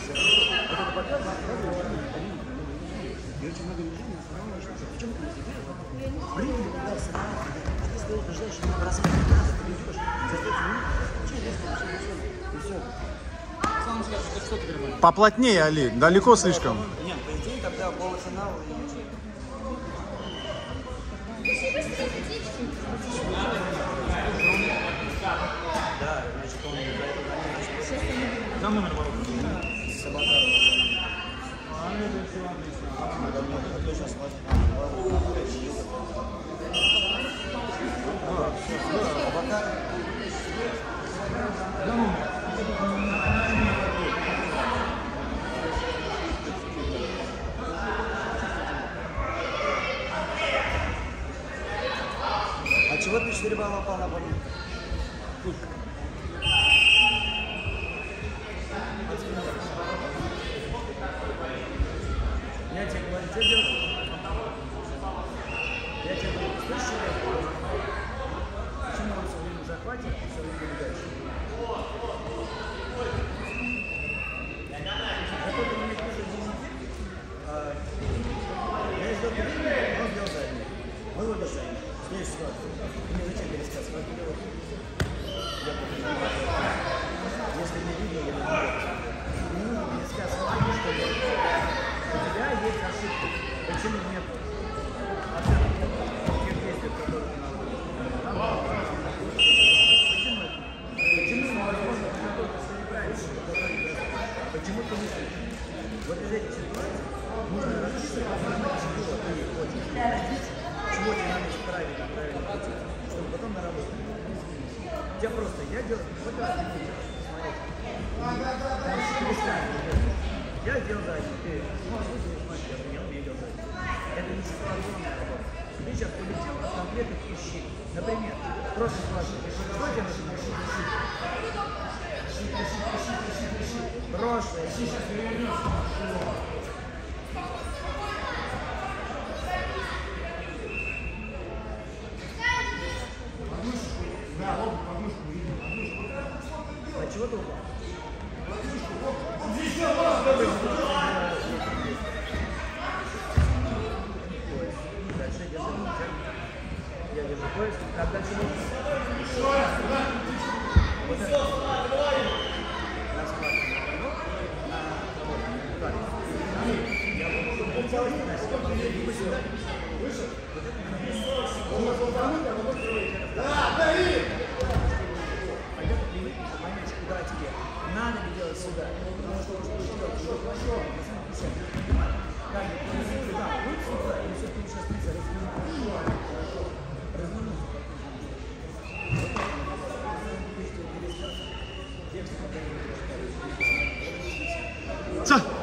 Поплотнее, Али, далеко слишком. Нет, по идее, тогда полуфинал и... Да, значит, он за номер А чего ты 4 балла упал на поле? Я тебе говорю, что делать? Я тебе говорю, слышишь, почему он все время захватит и все время убегаешь? Какой ты мне пишешь 10 я ждал время, он бьет задний. Мы его бежали. Следующая ситуация. Мне зачем пересказывать? Я побежал. Если не видел, я не буду. Не нужно пересказывать, потому что у тебя есть ошибки. Почему нет оценки тех действий, которые ты наводишь? Почему невозможно подготовиться неправильно? Почему ты мыслишь? Вот из этих ситуаций нужно расписывать, чего ты хочешь достичь, чего тебе надо исправить, правильно пути, чтобы потом наработать. У тебя просто я делаю, вот раз не видел, посмотрите. Я сделал задний, ты я умею делать задний. Это не ситуационный вопрос. Ты сейчас полетел от конкретных вещей. Например, просто спрашиваешь, что тебе нужно решить? Прошлое, сейчас вернешься. А чего ты упал? Дальше я держу пояс. Как дальше можно? Вот это. Надо ли делать сюда? Потому что он что делать? Что плохого? Как бы, сюда, вот сюда, или все-таки сейчас нельзя развернуть. Ца!